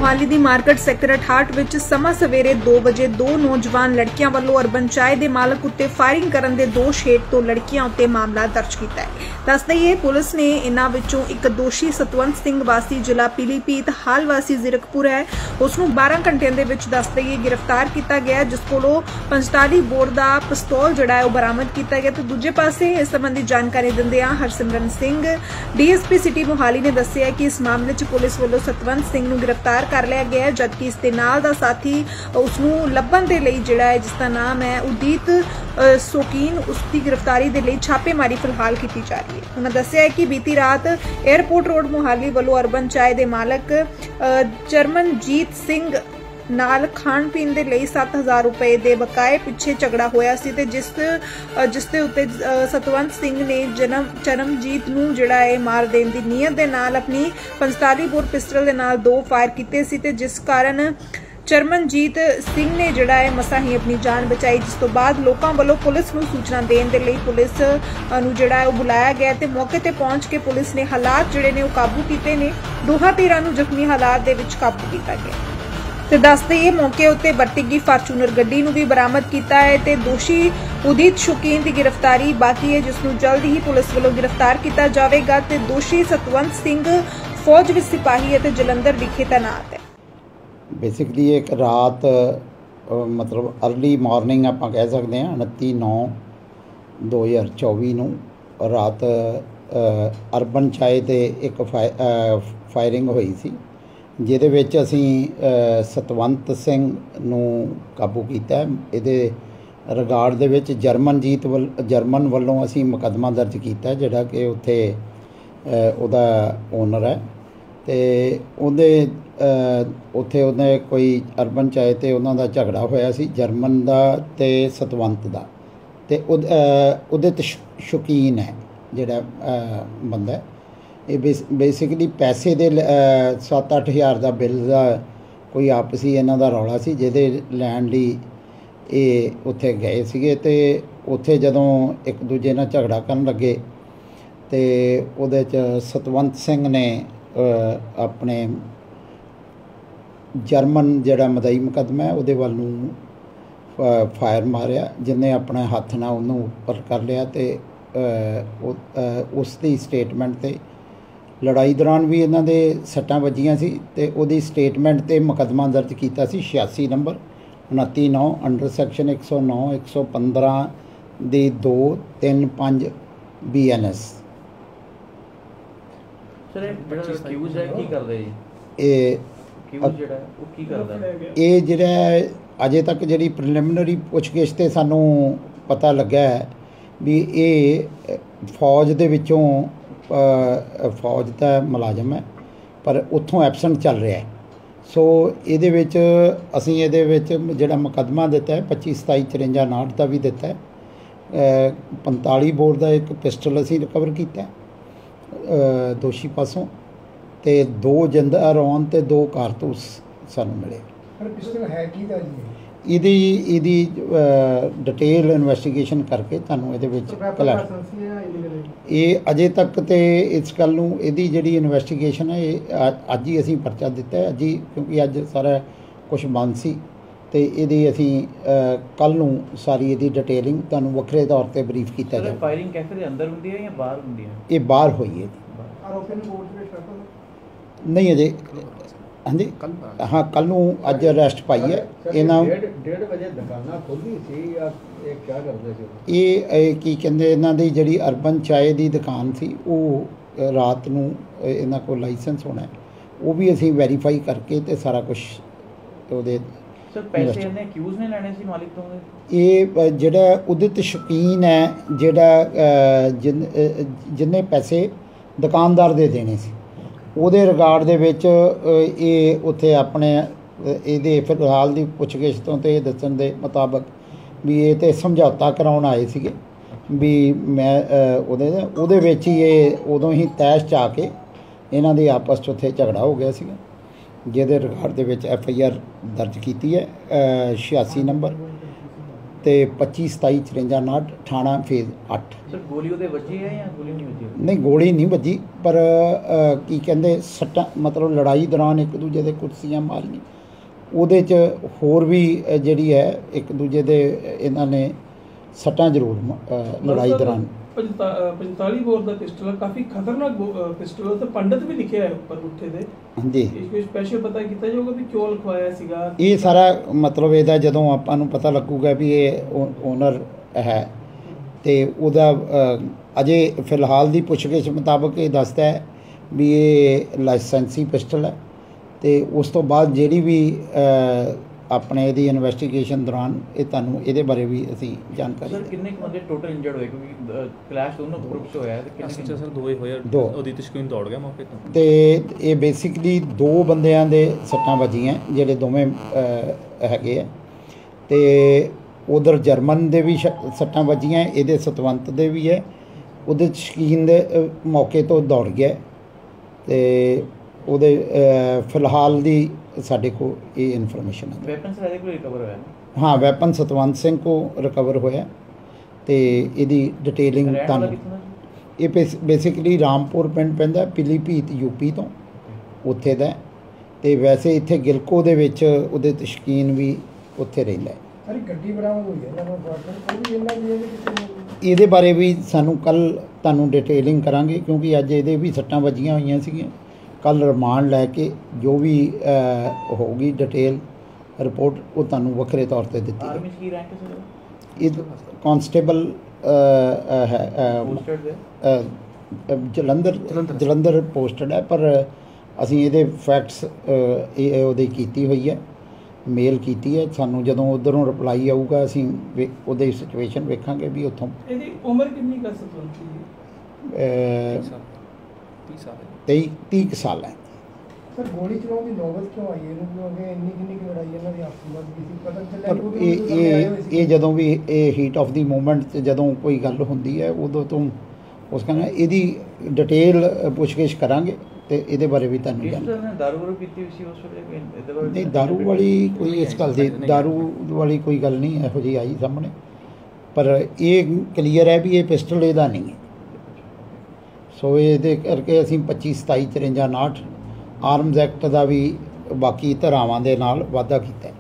मोहाली दी market sector 68 विच समा सवेरे 2 वजे दो नौजवान लड़कियां वल्लों अर्बन चाय दे मालक उत्ते फायरिंग करन दे दोष हेठ तो लड़कियां उत्ते मामला दर्ज कीता है। दस दईए पुलिस ने इन्हां विचों एक दोषी सतवंत सिंह वासी जिला पीलीभीत हाल वासी जीरकपुर है उसनूं 12 घंटिਆਂ ਦੇ ਵਿੱਚ दस दईए गिरफ्तार किया गया जिस कोलों 45 बोर ਦਾ पिस्तौल ਜਿਹੜਾ ਹੈ ਉਹ बरामद किया गया। तो दूजे पासे इस संबंधी जानकारी दिंदिआं हरसिमरन सिंह डीएसपी सिटी मोहाली ने दस्सिआ कि इस मामले 'ਚ पुलिस ਵੱਲੋਂ सतवंत सिंह ਨੂੰ गिरफ्तार कर लिया गया जबकि इस दे नाल दा साथी उसनूं ਲੱਭਣ ਦੇ ਲਈ ਜਿਹੜਾ ਹੈ जिसका नाम है उदीत शौकीन उसकी गिरफ्तारी के लिए छापेमारी फिलहाल की जा रही है। उन्होंने दस्सिआ है कि बीती रात एयरपोर्ट रोड मोहाली वालों अर्बन चाय के मालक चरमनजीत सिंह नाल खाण पीण दे लई 7000 रुपए दे बकाए पिछे झगड़ा होया सी ते जिस दे उत्ते सतवंत सिंह ने चरमजीत नूं जिहड़ा है मार देण दी नीयत दे नाल अपनी 45 बोर पिस्टल दे नाल 2 फायर कीते सी ते जिस कारण चरमनजीत सिंह ने जिहड़ा है मसां ही अपनी जान बचाई जिस तो बाद लोकां वल्लों पुलिस नूं सूचना देण दे लई पुलिस नूं जिहड़ा है बुलाया गया ते मौके ते पहुंच के पुलिस ने हालात जिहड़े ने काबू कीते ने दोहां धਿਰਾਂ नूं जख्मी हालात दे विच काबू कीता गया। ਤੇ ਦੱਸ ਦਈਏ मौके उत्ते वरती गई फार्चूनर गड्डी नूं भी बरामद किया है ते दोषी उदित शौकीन की गिरफ्तारी बाकी है जिसनूं जल्द ही पुलिस वालों गिरफ्तार किया जाएगा ते दोषी सतवंत सिंह फौज विच सिपाही है ते जलंधर विखे तैनात है। बेसिकली एक रात मतलब अर्ली मॉर्निंग आप कह सकते हैं 29/9/2024 नूं रात अर्बन चाय ते एक फायरिंग हुई सी ਜਿਹਦੇ ਵਿੱਚ ਅਸੀਂ ਸਤਵੰਤ ਸਿੰਘ ਨੂੰ ਕਾਬੂ ਕੀਤਾ। ਇਹਦੇ ਰਿਗਾਰਡ ਦੇ ਵਿੱਚ ਜਰਮਨ ਵੱਲੋਂ ਅਸੀਂ ਮੁਕੱਦਮਾ ਦਰਜ ਕੀਤਾ ਜਿਹੜਾ ਕਿ ਉੱਥੇ ਉਹਦਾ ਓਨਰ ਹੈ ਤੇ ਉਹਦੇ ਉੱਥੇ ਉਹਨੇ ਕੋਈ ਅਰਬਨ ਚਾਏ ਤੇ ਉਹਨਾਂ ਦਾ ਝਗੜਾ ਹੋਇਆ ਸੀ ਜਰਮਨ ਦਾ ਤੇ ਸਤਵੰਤ ਦਾ ਤੇ ਉਹਦੇ ਤੇ ਸ਼ੌਕੀਨ ਹੈ ਜਿਹੜਾ ਬੰਦਾ ਇਹ ਬੇਸਿਕਲੀ ਪੈਸੇ ਦੇ 7-8 ਹਜ਼ਾਰ ਦਾ ਬਿੱਲ ਦਾ ਕੋਈ ਆਪਸੀ ਇਹਨਾਂ ਦਾ ਰੌਲਾ ਸੀ ਜਿਹਦੇ ਲੈਣ ਲਈ ਇਹ ਉੱਥੇ ਗਏ ਸੀਗੇ ਤੇ ਉੱਥੇ ਜਦੋਂ ਇੱਕ ਦੂਜੇ ਨਾਲ ਝਗੜਾ ਕਰਨ ਲੱਗੇ ਤੇ ਉਹਦੇ 'ਚ ਸਤਵੰਤ ਸਿੰਘ ਨੇ ਆਪਣੇ ਜਰਮਨ ਜਿਹੜਾ ਮਦਈ ਮੁਕੱਦਮਾ ਹੈ ਉਹਦੇ ਵੱਲ ਨੂੰ ਫਾਇਰ ਮਾਰਿਆ ਜਿਹਨੇ ਆਪਣੇ ਹੱਥ ਨਾਲ ਉਹਨੂੰ ਉੱਪਰ ਕਰ ਲਿਆ ਤੇ ਉਸ ਦੀ ਸਟੇਟਮੈਂਟ ਤੇ ਲੜਾਈ ਦੌਰਾਨ ਵੀ ਇਹਨਾਂ ਦੇ ਸੱਟਾਂ ਵੱਜੀਆਂ ਸੀ ਤੇ ਉਹਦੀ ਸਟੇਟਮੈਂਟ ਤੇ ਮੁਕੱਦਮਾ ਦਰਜ ਕੀਤਾ ਸੀ 86 ਨੰਬਰ 29/9 ਅੰਡਰ ਸੈਕਸ਼ਨ 109 115 ਦੀ 235 BNS। ਸਰ ਜਿਹੜਾ ਅਕਿਊਜ਼ ਹੈ ਕੀ ਕਰਦੇ ਜੀ ਇਹ ਅਕਿਊਜ਼ ਜਿਹੜਾ ਉਹ ਕੀ ਕਰਦਾ ਇਹ ਜਿਹੜਾ ਅਜੇ ਤੱਕ ਜਿਹੜੀ ਪ੍ਰੀਲਿਮਿਨਰੀ ਪੁੱਛਗਿੱਛ ਤੇ ਸਾਨੂੰ ਪਤਾ ਲੱਗਾ ਵੀ ਇਹ ਫੌਜ ਦੇ ਵਿੱਚੋਂ फौज का मुलाजम है पर उत्थों एबसेंट चल रहा है। सो ये असी ये जोड़ा मुकदमा दिता है 25/27/54 का भी दिता है 45 बोर का एक पिस्टल असी रिकवर किया दोषी पासों तो 2 जिंदा रौन तो 2 कारतूस सानू मिले। ਇਹਦੀ ਡਿਟੇਲ ਇਨਵੈਸਟੀਗੇਸ਼ਨ ਕਰਕੇ ਤੁਹਾਨੂੰ ਇਹਦੇ ਵਿੱਚ ਇਹ ਅਜੇ ਤੱਕ ਤੇ ਇਸ ਗੱਲ ਨੂੰ ਇਹਦੀ ਜਿਹੜੀ ਇਨਵੈਸਟੀਗੇਸ਼ਨ ਹੈ ਇਹ ਅੱਜ ਹੀ ਅਸੀਂ ਪਰਚਾ ਦਿੱਤਾ ਹੈ ਅੱਜ ਹੀ ਕਿਉਂਕਿ ਅੱਜ ਸਾਰਾ ਕੁਝ ਬੰਦ ਸੀ ਤੇ ਇਹਦੀ ਅਸੀਂ ਕੱਲ ਨੂੰ ਸਾਰੀ ਇਹਦੀ ਡਿਟੇਲਿੰਗ ਤੁਹਾਨੂੰ ਵੱਖਰੇ ਤੌਰ ਤੇ ਬਰੀਫ ਕੀਤਾ ਜਾਵੇ। ਫਾਇਰਿੰਗ ਕੈਫੇ ਦੇ ਅੰਦਰ ਹੁੰਦੀ ਹੈ ਜਾਂ ਬਾਹਰ ਹੁੰਦੀ ਹੈ? ਇਹ ਬਾਹਰ ਹੋਈ ਹੈ। ਆਰੋਪੀ ਨੂੰ ਕੋਰਟ ਵਿੱਚ ਕਰਤਾ ਨਹੀਂ ਅਜੇ हाँ जी हाँ कल अज अरेस्ट पाई है। 1:30 ਵਜੇ ਦੁਕਾਨਾਂ ਖੋਲ੍ਹੀ ਸੀ ਜਾਂ ਇਹ ਕੀ ਕਰਦੇ ਸੀ? ਇਹ ਕੀ ਕਹਿੰਦੇ ਇਹਨਾਂ ਦੀ ਜਿਹੜੀ ਅਰਬਨ ਚਾਏ ਦੀ ਦੁਕਾਨ ਸੀ ਉਹ ਰਾਤ ਨੂੰ ਇਹਨਾਂ ਕੋਲ ਲਾਇਸੈਂਸ ਹੋਣਾ ਉਹ ਵੀ ਅਸੀਂ ਵੈਰੀਫਾਈ ਕਰਕੇ ਤੇ ਸਾਰਾ ਕੁਝ ਉਹਦੇ ਸਰ ਪੈਸੇ ਇਹਨੇ ਅਕਿਊਜ਼ ਨੇ ਲੈਣੇ ਸੀ ਮਾਲਿਕ ਤੋਂ? ਇਹ ਜਿਹੜਾ ਉਦਿਤ ਸ਼ੌਕੀਨ ਹੈ ਜਿਹੜਾ ਜਿੰਨੇ ਪੈਸੇ ਦੁਕਾਨਦਾਰ ਦੇ ਦੇਣੇ ਸੀ ਉਹਦੇ ਰਿਗਾਰਡ ਦੇ ਵਿੱਚ ਇਹ ਉੱਥੇ ਆਪਣੇ ਇਹਦੇ ਫਿਲਹਾਲ ਦੀ ਪੁੱਛਗਿੱਛ ਤੋਂ ਤੇ ਇਹ ਦੱਸਣ ਦੇ ਮੁਤਾਬਕ ਵੀ ਇਹ ਤੇ ਸਮਝੌਤਾ ਕਰਾਉਣ ਆਏ ਸੀਗੇ ਵੀ ਮੈਂ ਉਹਦੇ ਵਿੱਚ ਹੀ ਇਹ ਉਦੋਂ ਹੀ ਤੈਸ਼ 'ਚ ਆ ਕੇ ਇਹਨਾਂ ਦੇ ਆਪਸ 'ਚ ਉੱਥੇ ਝਗੜਾ ਹੋ ਗਿਆ ਸੀਗਾ ਜਿਹਦੇ ਰਿਗਾਰਡ ਦੇ ਵਿੱਚ FIR ਦਰਜ ਕੀਤੀ ਹੈ 86 ਨੰਬਰ ਤੇ 25 27 54 59 ਥਾਣਾ ਫੇਜ਼ 8। ਸਰ ਗੋਲੀ ਉਹਦੇ ਵੱਜੀ ਹੈ ਜਾਂ ਗੋਲੀ ਨਹੀਂ ਵੱਜੀ? ਨਹੀਂ, ਗੋਲੀ ਨਹੀਂ ਵੱਜੀ, ਪਰ ਕੀ ਕਹਿੰਦੇ ਸੱਟਾਂ, ਮਤਲਬ ਲੜਾਈ ਦੌਰਾਨ ਇੱਕ ਦੂਜੇ ਦੇ ਕੁਰਸੀਆਂ ਮਾਰੀਆਂ, ਉਹਦੇ 'ਚ ਹੋਰ ਵੀ ਜਿਹੜੀ ਹੈ ਇੱਕ ਦੂਜੇ ਦੇ ਇਹਨਾਂ ਨੇ ਸੱਟਾਂ ਜ਼ਰੂਰ ਲੜਾਈ ਦੌਰਾਨ। 45 ਬੋਰ ਦਾ ਪਿਸਟਲ, ਕਾਫੀ ਖਤਰਨਾਕ ਪਿਸਟਲ, ਤੇ ਪੰਡਤ ਵੀ ਲਿਖਿਆ ਹੈ ਉੱਪਰ ਉੱਥੇ ਦੇ। ਹਾਂਜੀ, ਇਸ ਕੋਈ ਸਪੈਸ਼ਲ ਪਤਾ ਕੀਤਾ ਜਾਊਗਾ ਵੀ ਕਿਉਂ ਲਿਖਵਾਇਆ ਸੀਗਾ? ਇਹ ਸਾਰਾ ਮਤਲਬ ਇਹਦਾ ਜਦੋਂ ਆਪਾਂ ਨੂੰ ਪਤਾ ਲੱਗੂਗਾ ਵੀ ਇਹ ਓਨਰ ਹੈ, ਤੇ ਉਹਦਾ ਅਜੇ ਫਿਲਹਾਲ ਦੀ ਪੁੱਛਗਿੱਛ ਮੁਤਾਬਕ ਇਹ ਦੱਸਦਾ ਹੈ ਵੀ ਇਹ ਲਾਇਸੈਂਸੀ ਪਿਸਟਲ ਹੈ, ਤੇ ਉਸ ਤੋਂ ਬਾਅਦ ਜਿਹੜੀ ਵੀ ਆਪਣੇ ਇਹਦੀ ਇਨਵੈਸਟੀਗੇਸ਼ਨ ਦੌਰਾਨ ਇਹ ਤੁਹਾਨੂੰ ਇਹਦੇ ਬਾਰੇ ਵੀ ਅਸੀਂ ਜਾਣਕਾਰੀ। ਸਰ ਕਿੰਨੇ ਬੰਦੇ ਟੋਟਲ ਇੰਜਰਡ ਹੋਏ, ਕਿਉਂਕਿ ਕਲੈਸ਼ ਦੋਨੋਂ ਗਰੁੱਪਸ ਹੋਇਆ ਤੇ ਕਿੰਨੇ? ਸਰ ਦੋ ਹੀ ਹੋਇਆ, ਉਹਦੀ ਤਸ਼ਕੀਨ ਦੌੜ ਗਿਆ ਮੌਕੇ ਤੋਂ। ਤੇ ਇਹ ਬੇਸਿਕਲੀ 2 ਬੰਦਿਆਂ ਦੇ ਸੱਟਾਂ ਵੱਜੀਆਂ, ਜਿਹੜੇ ਦੋਵੇਂ ਹੈਗੇ ਆ, ਤੇ ਉਧਰ ਜਰਮਨ ਦੇ ਵੀ ਸੱਟਾਂ ਵੱਜੀਆਂ, ਇਹਦੇ ਸਤਵੰਤ ਦੇ ਵੀ ਹੈ। ਉਹਦੇ ਸ਼ਕੀਨ ਦੇ ਮੌਕੇ ਤੋਂ ਦੌੜ ਗਿਆ, ਤੇ ਉਹਦੇ ਫਿਲਹਾਲ ਦੀ ਸਾਡੇ ਕੋਲ ਇਹ ਇਨਫੋਰਮੇਸ਼ਨ ਹੈ। ਵੈਪਨ ਸਾਰੇ ਕੋਲ ਰਿਕਵਰ ਹੋਇਆ? ਹਾਂ, ਵੈਪਨ ਸਤਵੰਤ ਸਿੰਘ ਕੋ ਰਿਕਵਰ ਹੋਇਆ, ਤੇ ਇਹਦੀ ਡਿਟੇਲਿੰਗ ਤੁਹਾਨੂੰ ਇਹ ਬੇਸਿਕਲੀ ਰਾਮਪੁਰ ਪਿੰਡ ਪੈਂਦਾ, ਪਿਲੀਭੀਤ ਯੂਪੀ ਤੋਂ ਉੱਥੇ ਦਾ, ਤੇ ਵੈਸੇ ਇੱਥੇ ਗਿਲਕੋ ਦੇ ਵਿੱਚ ਉਹਦੇ ਤਸ਼ਕੀਨ ਵੀ ਉੱਥੇ ਰਹਿੰਦਾ ਹੈ। ਸਾਰੀ ਗੱਡੀ ਬਰਾਮਦ ਹੋਈ ਹੈ ਨਾ, ਉਹ ਵੀ ਇਹਨਾਂ ਦੀ ਹੈ। ਇਹਦੇ ਬਾਰੇ ਵੀ ਸਾਨੂੰ ਕੱਲ ਤੁਹਾਨੂੰ ਡਿਟੇਲਿੰਗ ਕਰਾਂਗੇ, ਕਿਉਂਕਿ ਅੱਜ ਇਹਦੇ ਵੀ ਸੱਟਾਂ ਵੱਜੀਆਂ ਹੋਈਆਂ ਸੀਗੀਆਂ। ਕੱਲ ਰਿਮਾਂਡ ਲੈ ਕੇ ਜੋ ਵੀ ਹੋਊਗੀ ਡਿਟੇਲ ਰਿਪੋਰਟ ਉਹ ਤੁਹਾਨੂੰ ਵੱਖਰੇ ਤੌਰ ਤੇ ਦਿੱਤੀ ਆਰਮੀ ਕੀ ਰੈਂਕ ਹੈ ਸਰ? ਇਹ ਕਾਂਸਟੇਬਲ ਜਲੰਧਰ ਪੋਸਟਡ ਹੈ, ਪਰ ਅਸੀਂ ਇਹਦੇ ਫੈਕਟਸ ਇਹ ਉਹਦੀ ਕੀਤੀ ਹੋਈ ਹੈ, ਮੇਲ ਕੀਤੀ ਹੈ। ਸਾਨੂੰ ਜਦੋਂ ਉਧਰੋਂ ਰਿਪਲਾਈ ਆਊਗਾ ਅਸੀਂ ਉਹਦੀ ਸਿਚੁਏਸ਼ਨ ਵੇਖਾਂਗੇ ਵੀ ਉੱਥੋਂ। ਇਹਦੀ ਉਮਰ ਕਿੰਨੀ ਕਰ ਸਕਦੀ ਹੈ? 30 ਸਾਲ ਹੈ। ਸਰ ਗੋਲੀ ਚਲਾਉਣ ਦੀ ਨੌਬਤ ਕਿਉਂ ਆਈ ਇਹਨੂੰ, ਕਿਉਂਕਿ ਇੰਨੀ ਕਿੰਨੀ ਲੜਾਈ ਇਹਨਾਂ ਦੀ ਆਪਸ ਵਿੱਚ ਵੀ ਸੀ, ਪਤਾ ਪਰ ਇਹ ਜਦੋਂ ਵੀ ਇਹ ਹੀਟ ਆਫ ਦੀ ਮੂਵਮੈਂਟ 'ਚ ਜਦੋਂ ਕੋਈ ਗੱਲ ਹੁੰਦੀ ਹੈ ਉਦੋਂ ਤੋਂ ਉਸ ਕਹਿੰਦਾ ਇਹਦੀ ਡਿਟੇਲ ਪੁੱਛਗਿੱਛ ਕਰਾਂਗੇ, ਤੇ ਇਹਦੇ ਬਾਰੇ ਵੀ ਤੁਹਾਨੂੰ ਦਾਰੂ ਪੀਤੀ ਹੋਈ ਸੀ ਉਸ ਵੇਲੇ? ਨਹੀਂ, ਦਾਰੂ ਵਾਲੀ ਕੋਈ ਇਸ ਗੱਲ ਦੀ ਦਾਰੂ ਵਾਲੀ ਕੋਈ ਗੱਲ ਨਹੀਂ ਇਹੋ ਜਿਹੀ ਆਈ ਸਾਹਮਣੇ, ਪਰ ਇਹ ਕਲੀਅਰ ਹੈ ਵੀ ਇਹ ਪਿਸਟਲ ਇਹਦਾ ਨਹੀਂ ਹੈ। ਸੋ ਇਹਦੇ ਕਰਕੇ ਅਸੀਂ 25 27 54 59 ਆਰਮਜ਼ ਐਕਟ ਦਾ ਵੀ ਬਾਕੀ ਧਾਰਾਵਾਂ ਦੇ ਨਾਲ ਵਾਧਾ ਕੀਤਾ।